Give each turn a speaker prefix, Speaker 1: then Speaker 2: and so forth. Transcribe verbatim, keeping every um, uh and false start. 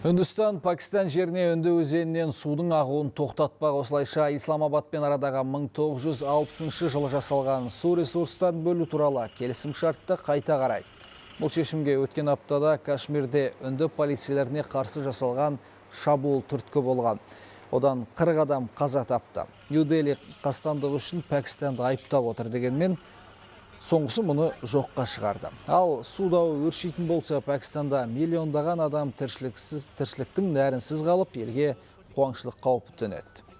Speaker 1: Үндістан Пакистан жеріне Үнді өзенінен судың ағуын тоқтатпақ, осылайша Исламабадпен арадағы мың тоғыз жүз алпысыншы жылы жасалған су ресурстарын бөлу туралы келісім шартты қайта қарайды. Бұл шешімге өткен аптада Кашмирде үнді полицейлеріне қарсы жасалған шабуыл түрткі болған. Одан қырық адам қаза тапты. Нью-Дели қастандығы үшін Пакистанды айыптап отыр дегенмен, соңғысы мұны жоққа шығарды. Ал су дауы өршитін болса, Пакистанда миллиондаған адам тіршіліктің нәрінсіз қалып, елге қуаңшылық қаупі төнеді.